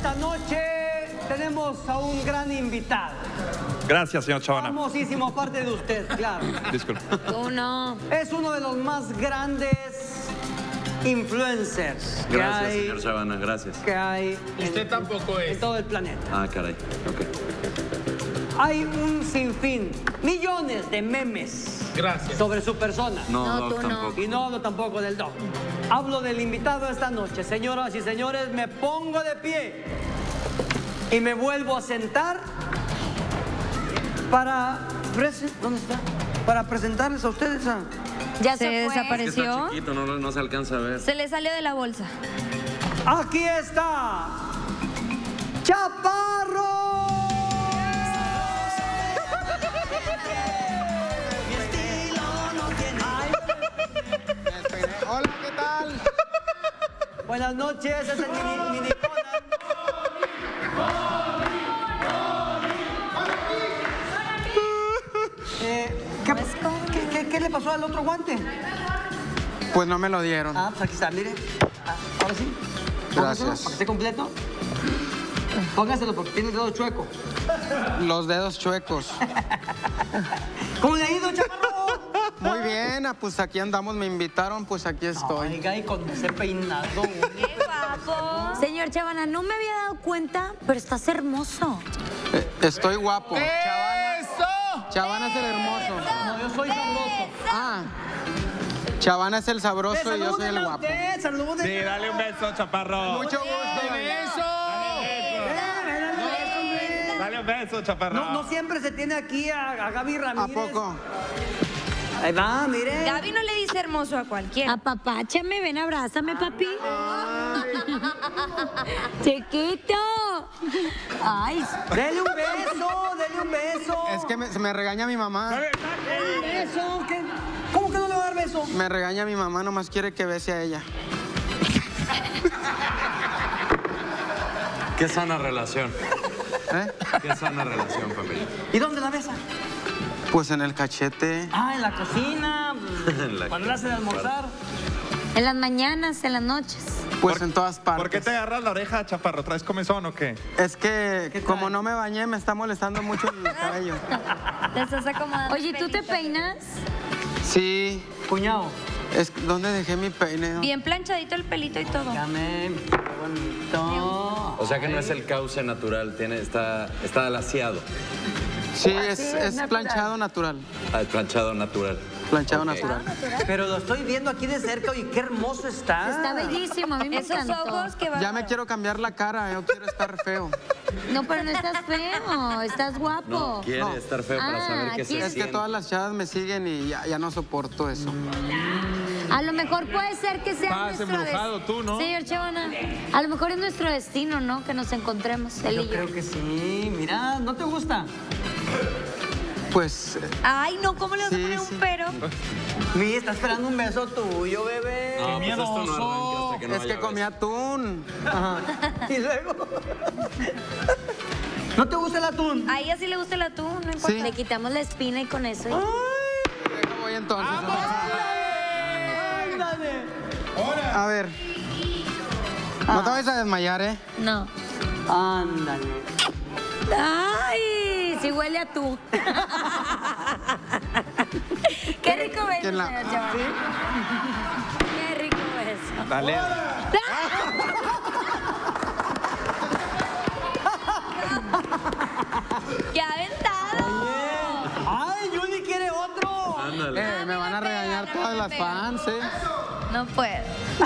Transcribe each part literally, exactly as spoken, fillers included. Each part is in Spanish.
esta noche tenemos a un gran invitado. Gracias, señor Chavana. Famosísimo, aparte de usted, claro. Disculpe. Tú no. Es uno de los más grandes influencers que Gracias, hay, señor Chavana, gracias. que hay Usted en, tampoco es. en todo el planeta. Ah, caray, ok. Hay un sinfín, millones de memes Gracias. sobre su persona. No, No, Doc, tú no. tampoco. Y no hablo tampoco del doc. Hablo del invitado esta noche. Señoras y señores, me pongo de pie y me vuelvo a sentar para... presen- ¿Dónde está? Para presentarles a ustedes a... Ya Se se, Es que desapareció. está chiquito, no, no se alcanza a ver. Se le salió de la bolsa. Aquí está... ¡Chaparro! Hola, ¿qué tal? Buenas noches, es el mini, mini Conan. Eh, ¿qué, qué- qué- qué le pasó al otro guante? Pues no me lo dieron. Ah, pues aquí está, mire. Ah, ahora sí. Póngaselo Gracias. para que esté completo. Póngaselo porque tiene el dedo chueco. Los dedos chuecos. ¿Cómo le ha ido, chaparro? Muy bien, ah, pues aquí andamos, me invitaron, pues aquí estoy. Oiga, y con ese peinado. ¡Qué guapo! Señor Chavana, no me había dado cuenta, pero estás hermoso. Eh, estoy guapo. ¡Eso! Chavana es el hermoso. No, yo soy sabroso. Ah, Chavana es el sabroso y yo soy el Salúdeme a guapo. usted, salúdeme. Sí, dale un beso, chaparro. Mucho gusto. ¡Eso! Dale un beso, chaparro. No, no siempre se tiene aquí a, a Gaby ¿A Ramírez. poco? Ahí va, mire. Gaby no le dice hermoso a cualquiera. Apapáchame, ven, abrázame, papi. Chiquito. Ay, Dele un beso, dele un beso. Es que me, se me regaña mi mamá. ¿Un beso? ¿Qué? ¿Cómo que no le va a dar beso? Me regaña mi mamá, nomás quiere que bese a ella. Qué sana relación. ¿Eh? Qué sana relación, familia. ¿Y dónde la besa? Pues en el cachete. Ah, en la cocina. En la Cuando le hace de almorzar. en las mañanas, en las noches. Pues en todas partes. ¿Por qué te agarras la oreja, chaparro? ¿Traes comezón o qué? Es que ¿Qué como trae? no me bañé, me está molestando mucho el cabello. Te estás acomodando. Oye, ¿tú te pelito. peinas? Sí. Cuñado. Es, ¿Dónde dejé mi peine? Bien planchadito el pelito y todo. Dame, qué bonito. O sea que no es el cauce natural, tiene, está, está alaciado. Sí, es, es planchado natural. Ah, el planchado natural. Planchado Ok. natural. Pero lo estoy viendo aquí de cerca y qué hermoso está. Está bellísimo, a mí me Esos encantó. ojos que va. Ya me quiero cambiar la cara, yo quiero estar feo. No, pero no estás feo, estás guapo. No, quiere No. estar feo para Ah, saber qué aquí se Es que siente. todas las chavas me siguen y ya, ya no soporto eso. A lo mejor puede ser que sea Estás nuestro embrujado tú, ¿no? Señor Chavana, a lo mejor es nuestro destino, ¿no? Que nos encontremos, él Yo y yo. creo que sí. Mira, ¿no te gusta? Pues, eh, Ay, no, ¿cómo le vas Sí, a poner un sí. pero? Mi, está esperando un beso tuyo, bebé. No, pues esto no arranca hasta que no es que haya comí atún. Ajá. Y luego. ¿No te gusta el atún? A ella sí le gusta el atún, no importa. Sí. Le quitamos la espina y con eso. Deja, voy entonces. ¡Ándale! A ver. No te vayas a desmayar, ¿eh? No. Ándale. ¡Ay! Sí huele a tú. Qué rico beso, ¿Quién la- señor Chavana. Qué rico beso. Dale. ¡Qué aventado! ¡Ay, Yuli quiere otro! Ándale. Eh, me van a regañar todas las fans, ¿eh? No puedo.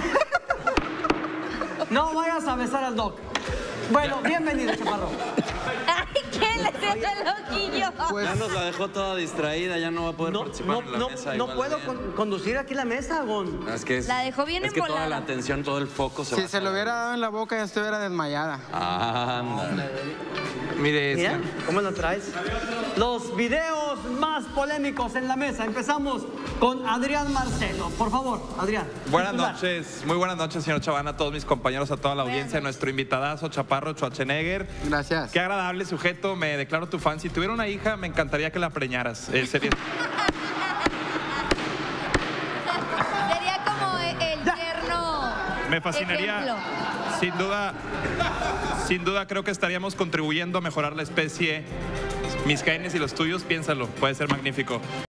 No vayas a besar al doc. Bueno, bienvenido, chaparro. Ay, ¿qué le hace el loquillo? Pues, Ya nos la dejó toda distraída, ya no va a poder No, participar no, en la no, mesa. no igual puedo de con- bien. conducir aquí la mesa, Gon. Es que es, La dejó bien es que toda embolada. la atención, todo el foco se va si se a- lo hubiera dado en la boca, ya estuviera desmayada. Ándale. Mire, Mira, señor. ¿cómo lo traes? Los videos más polémicos en la mesa. Empezamos con Adrián Marcelo. Por favor, Adrián. Buenas titular. noches, muy buenas noches, señor Chavana, a todos mis compañeros, a toda la audiencia, a nuestro invitadazo, Chaparro Schwarzenegger. Gracias. Qué agradable sujeto, me declaro tu fan. Si tuviera una hija, me encantaría que la preñaras. Eh, sería... Sería como el yerno. Me fascinaría, Ejemplo. sin duda, Sin duda creo que estaríamos contribuyendo a mejorar la especie. Mis genes y los tuyos, piénsalo, puede ser magnífico.